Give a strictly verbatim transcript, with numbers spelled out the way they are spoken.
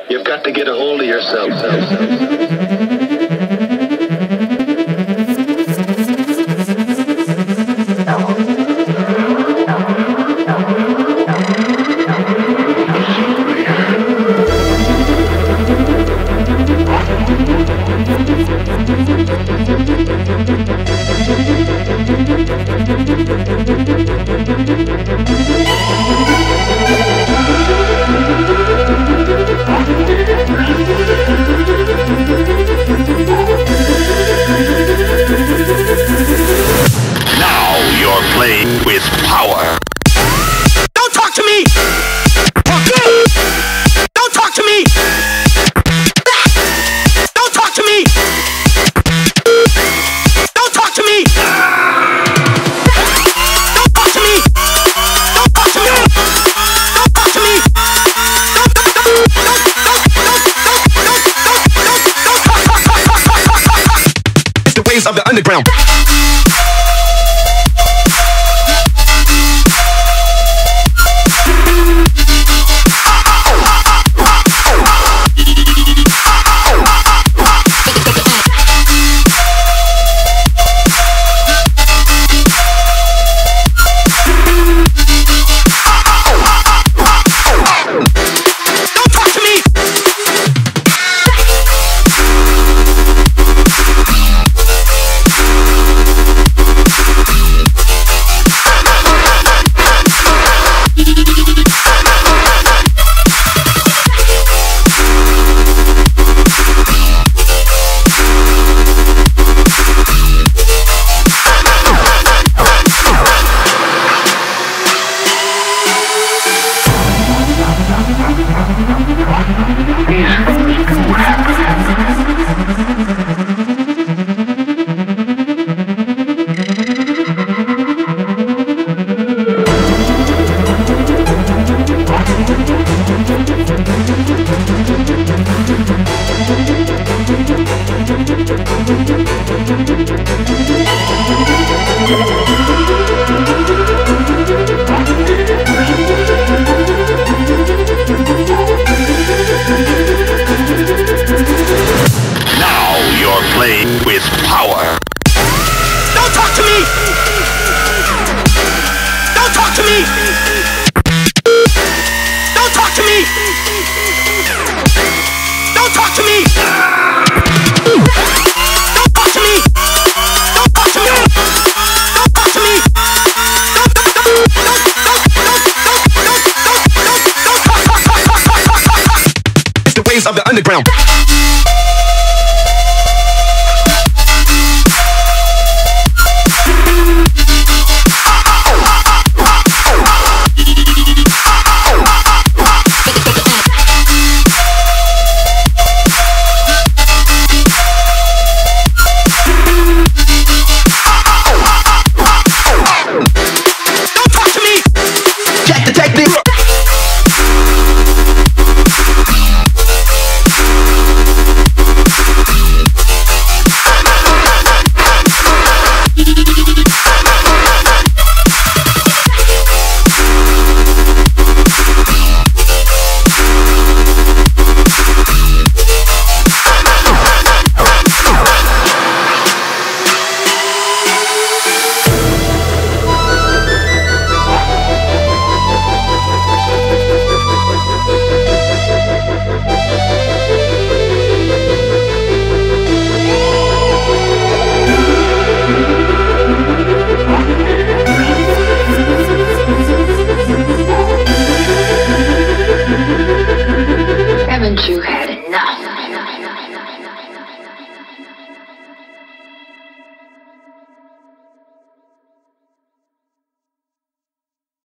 You've got to get a hold of yourself. Playing with power. Don't talk to me! Don't talk to me! Don't talk to me! Don't talk to me! Don't talk to me! Don't talk to me! Don't talk to me! It's the ways of the underground. With power. Don't talk to me! Don't talk to me! Don't talk to me! Don't talk to me! Don't talk to me! Don't talk to me! Don't talk to me! Don't don't don't don't don't don't don't don't talk talk talk talk talk talk talk. It's the ways of the underground.